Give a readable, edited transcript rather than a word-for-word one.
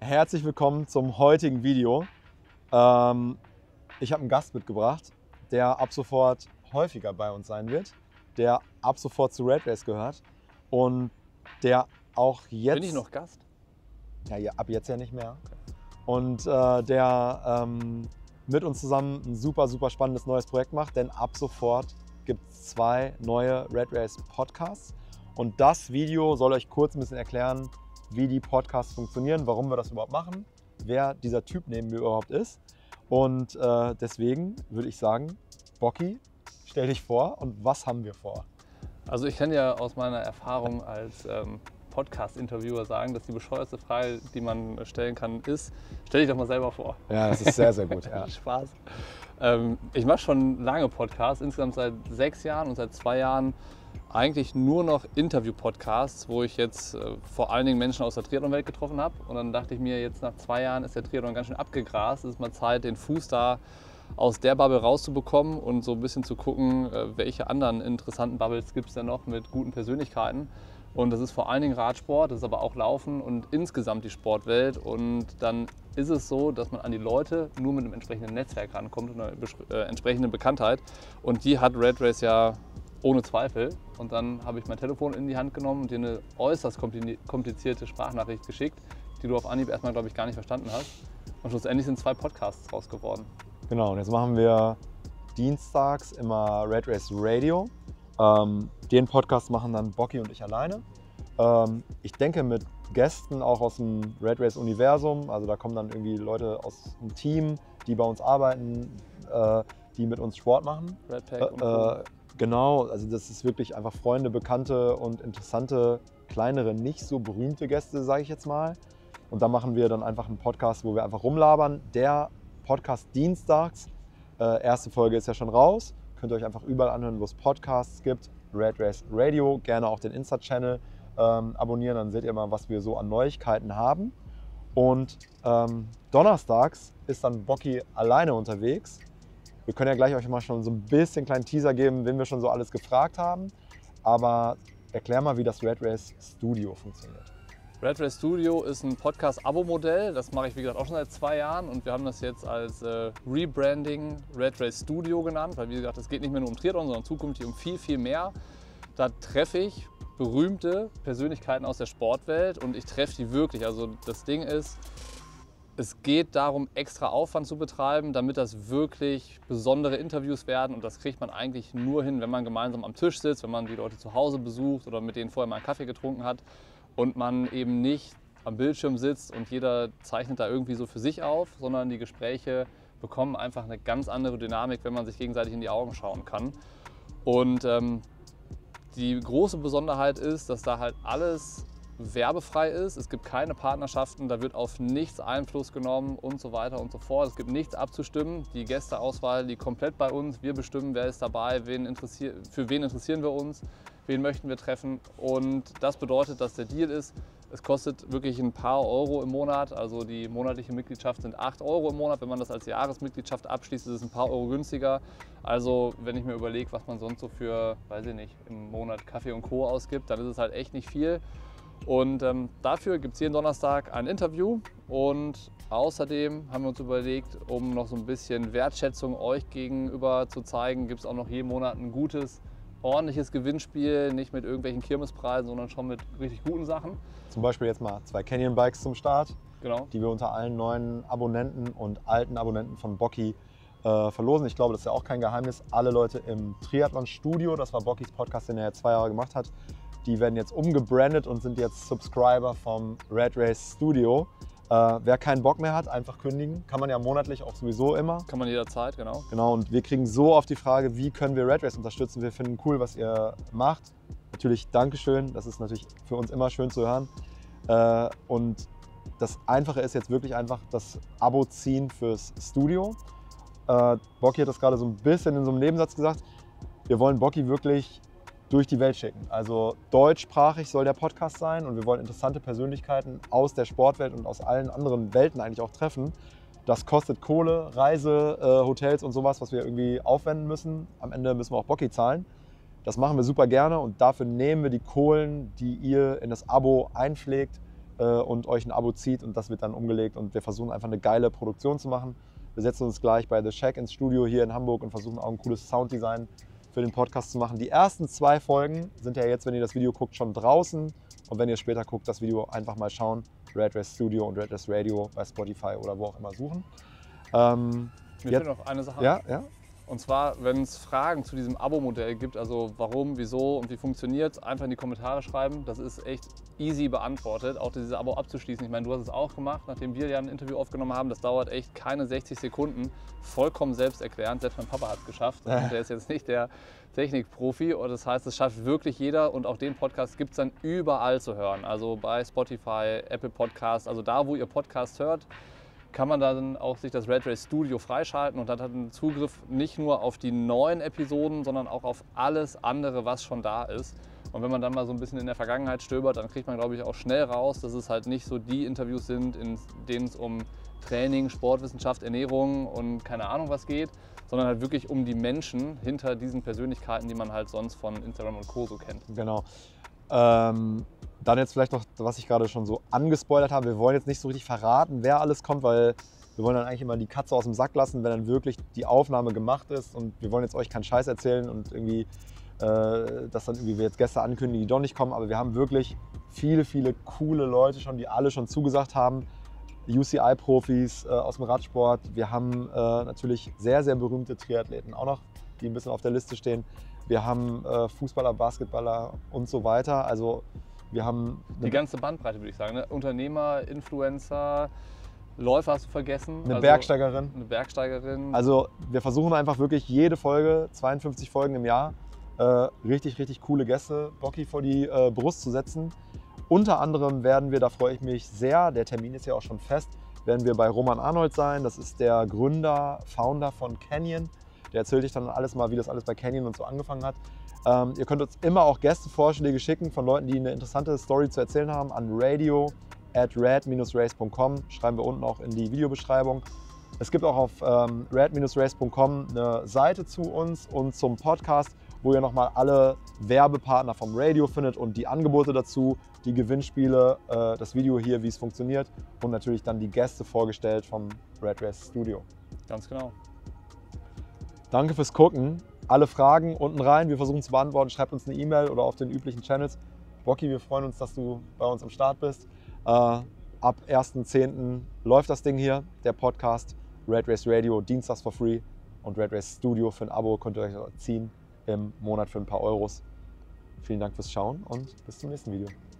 Herzlich willkommen zum heutigen Video. Ich habe einen Gast mitgebracht, der ab sofort häufiger bei uns sein wird, der ab sofort zu Red Race gehört und der auch jetzt... Bin ich noch Gast? Ja, ab jetzt ja nicht mehr. Und der mit uns zusammen ein super spannendes neues Projekt macht, denn ab sofort gibt es 2 neue Red Race Podcasts. Und das Video soll euch kurz ein bisschen erklären, wie die Podcasts funktionieren, warum wir das überhaupt machen, wer dieser Typ neben mir überhaupt ist. Und deswegen würde ich sagen, Bocky, stell dich vor und was haben wir vor? Also ich kann ja aus meiner Erfahrung als Podcast-Interviewer sagen, dass die bescheuerste Frage, die man stellen kann, ist, stell dich doch mal selber vor. Ja, das ist sehr gut. Ja. Spaß. Ich mache schon lange Podcasts, insgesamt seit 6 Jahren und seit 2 Jahren eigentlich nur noch Interview-Podcasts, wo ich jetzt vor allen Dingen Menschen aus der Triathlon-Welt getroffen habe. Und dann dachte ich mir, jetzt nach 2 Jahren ist der Triathlon ganz schön abgegrast. Es ist mal Zeit, den Fuß da aus der Bubble rauszubekommen und so ein bisschen zu gucken, welche anderen interessanten Bubbles gibt es denn noch mit guten Persönlichkeiten. Und das ist vor allen Dingen Radsport, das ist aber auch Laufen und insgesamt die Sportwelt. Und dann ist es so, dass man an die Leute nur mit einem entsprechenden Netzwerk rankommt und einer entsprechenden Bekanntheit. Und die hat Red Race ja ohne Zweifel. Und dann habe ich mein Telefon in die Hand genommen und dir eine äußerst komplizierte Sprachnachricht geschickt, die du auf Anhieb erstmal, glaube ich, gar nicht verstanden hast. Und schlussendlich sind 2 Podcasts raus geworden. Genau, und jetzt machen wir dienstags immer Red Race Radio. Den Podcast machen dann Bocky und ich alleine. Ich denke mit Gästen auch aus dem Red Race Universum. Also da kommen dann irgendwie Leute aus dem Team, die bei uns arbeiten, die mit uns Sport machen. Redpack und Co. Genau, also das ist wirklich einfach Freunde, Bekannte und interessante, kleinere, nicht so berühmte Gäste, sage ich jetzt mal. Und da machen wir dann einfach einen Podcast, wo wir einfach rumlabern. Der Podcast dienstags, erste Folge ist ja schon raus. Könnt ihr euch einfach überall anhören, wo es Podcasts gibt. Red Race Radio, gerne auch den Insta-Channel abonnieren, dann seht ihr mal, was wir so an Neuigkeiten haben. Und donnerstags ist dann Bocky alleine unterwegs. Wir können ja gleich euch mal schon so ein bisschen kleinen Teaser geben, wen wir schon so alles gefragt haben. Aber erklär mal, wie das Red Race Studio funktioniert. Red Race Studio ist ein Podcast-Abo-Modell. Das mache ich, wie gesagt, auch schon seit 2 Jahren. Und wir haben das jetzt als Rebranding Red Race Studio genannt. Weil, wie gesagt, es geht nicht mehr nur um Triathlon, sondern zukünftig um viel mehr. Da treffe ich berühmte Persönlichkeiten aus der Sportwelt und ich treffe die wirklich. Also das Ding ist, es geht darum, extra Aufwand zu betreiben, damit das wirklich besondere Interviews werden. Und das kriegt man eigentlich nur hin, wenn man gemeinsam am Tisch sitzt, wenn man die Leute zu Hause besucht oder mit denen vorher mal einen Kaffee getrunken hat. Und man eben nicht am Bildschirm sitzt und jeder zeichnet da irgendwie so für sich auf, sondern die Gespräche bekommen einfach eine ganz andere Dynamik, wenn man sich gegenseitig in die Augen schauen kann. Und die große Besonderheit ist, dass da halt alles werbefrei ist. Es gibt keine Partnerschaften, da wird auf nichts Einfluss genommen und so weiter und so fort. Es gibt nichts abzustimmen. Die Gästeauswahl liegt komplett bei uns. Wir bestimmen, wer ist dabei, für wen interessieren wir uns, wen möchten wir treffen. Und das bedeutet, dass der Deal ist, es kostet wirklich ein paar Euro im Monat. Also die monatliche Mitgliedschaft sind 8 Euro im Monat. Wenn man das als Jahresmitgliedschaft abschließt, ist es ein paar Euro günstiger. Also wenn ich mir überlege, was man sonst so für, weiß ich nicht, im Monat Kaffee und Co. ausgibt, dann ist es halt echt nicht viel. Und dafür gibt es jeden Donnerstag ein Interview und außerdem haben wir uns überlegt, um noch so ein bisschen Wertschätzung euch gegenüber zu zeigen, gibt es auch noch jeden Monat ein gutes, ordentliches Gewinnspiel, nicht mit irgendwelchen Kirmespreisen, sondern schon mit richtig guten Sachen. Zum Beispiel jetzt mal 2 Canyon Bikes zum Start, Genau. die wir unter allen neuen Abonnenten und alten Abonnenten von Bocky verlosen. Ich glaube, das ist ja auch kein Geheimnis. Alle Leute im Triathlon Studio, das war Bockys Podcast, den er jetzt 2 Jahre gemacht hat, die werden jetzt umgebrandet und sind jetzt Subscriber vom Red Race Studio. Wer keinen Bock mehr hat, einfach kündigen. Kann man ja monatlich auch sowieso immer. Kann man jederzeit, genau. Genau, und wir kriegen so oft die Frage, wie können wir Red Race unterstützen? Wir finden cool, was ihr macht. Natürlich Dankeschön, das ist natürlich für uns immer schön zu hören. Und das Einfache ist jetzt wirklich einfach das Abo ziehen fürs Studio. Bocky hat das gerade so ein bisschen in so einem Nebensatz gesagt. Wir wollen Bocky wirklich durch die Welt schicken. Also deutschsprachig soll der Podcast sein und wir wollen interessante Persönlichkeiten aus der Sportwelt und aus allen anderen Welten eigentlich auch treffen. Das kostet Kohle, Reise, Hotels und sowas, was wir irgendwie aufwenden müssen. Am Ende müssen wir auch Bocky zahlen. Das machen wir super gerne und dafür nehmen wir die Kohlen, die ihr in das Abo einpflegt, und euch ein Abo zieht und das wird dann umgelegt und wir versuchen einfach eine geile Produktion zu machen. Wir setzen uns gleich bei The Shack ins Studio hier in Hamburg und versuchen auch ein cooles Sounddesign für den Podcast zu machen. Die ersten 2 Folgen sind ja jetzt, wenn ihr das Video guckt, schon draußen und wenn ihr später guckt, das Video einfach mal schauen. Red Race Studio und Red Race Radio bei Spotify oder wo auch immer suchen. Mir fehlt noch eine Sache. Ja. Und zwar, wenn es Fragen zu diesem Abo-Modell gibt, also warum, wieso und wie funktioniert, einfach in die Kommentare schreiben. Das ist echt easy beantwortet, auch dieses Abo abzuschließen. Ich meine, du hast es auch gemacht, nachdem wir ja ein Interview aufgenommen haben. Das dauert echt keine 60 Sekunden, vollkommen selbsterklärend. Selbst mein Papa hat es geschafft. Und der ist jetzt nicht der Technikprofi. Und das heißt, es schafft wirklich jeder. Und auch den Podcast gibt es dann überall zu hören. Also bei Spotify, Apple Podcasts, also da, wo ihr Podcast hört, kann man dann auch sich das Red Race Studio freischalten und dann hat man Zugriff nicht nur auf die neuen Episoden, sondern auch auf alles andere, was schon da ist. Und wenn man dann mal so ein bisschen in der Vergangenheit stöbert, dann kriegt man, glaube ich, auch schnell raus, dass es halt nicht so die Interviews sind, in denen es um Training, Sportwissenschaft, Ernährung und keine Ahnung was geht, sondern halt wirklich um die Menschen hinter diesen Persönlichkeiten, die man halt sonst von Instagram und Co. so kennt. Genau. Dann jetzt vielleicht noch, was ich gerade schon so angespoilert habe. Wir wollen jetzt nicht so richtig verraten, wer alles kommt, weil wir wollen dann eigentlich immer die Katze aus dem Sack lassen, wenn dann wirklich die Aufnahme gemacht ist. Und wir wollen jetzt euch keinen Scheiß erzählen und irgendwie, dass dann irgendwie wir jetzt Gäste ankündigen, die doch nicht kommen. Aber wir haben wirklich viele, viele coole Leute schon, die alle schon zugesagt haben. UCI-Profis aus dem Radsport. Wir haben natürlich sehr, sehr berühmte Triathleten auch noch, die ein bisschen auf der Liste stehen. Wir haben Fußballer, Basketballer und so weiter. Also wir haben die ganze Bandbreite, würde ich sagen. Ne? Unternehmer, Influencer, Läufer hast du vergessen. Eine Bergsteigerin. Eine Bergsteigerin. Also wir versuchen einfach wirklich jede Folge, 52 Folgen im Jahr, richtig, richtig coole Gäste Bocky vor die Brust zu setzen. Unter anderem werden wir, da freue ich mich sehr, der Termin ist ja auch schon fest, werden wir bei Roman Arnold sein. Das ist der Gründer, Founder von Canyon. Der erzählt euch dann alles mal, wie das alles bei Canyon und so angefangen hat. Ihr könnt uns immer auch Gästevorschläge schicken von Leuten, die eine interessante Story zu erzählen haben, an radio@red-race.com. Schreiben wir unten auch in die Videobeschreibung. Es gibt auch auf red-race.com eine Seite zu uns und zum Podcast, wo ihr nochmal alle Werbepartner vom Radio findet und die Angebote dazu, die Gewinnspiele, das Video hier, wie es funktioniert und natürlich dann die Gäste vorgestellt vom Red Race Studio. Ganz genau. Danke fürs Gucken. Alle Fragen unten rein, wir versuchen zu beantworten. Schreibt uns eine E-Mail oder auf den üblichen Channels. Bocky, wir freuen uns, dass du bei uns am Start bist. Ab 1.10. läuft das Ding hier, der Podcast Red Race Radio, dienstags for free und Red Race Studio für ein Abo könnt ihr euch ziehen im Monat für ein paar Euros. Vielen Dank fürs Schauen und bis zum nächsten Video.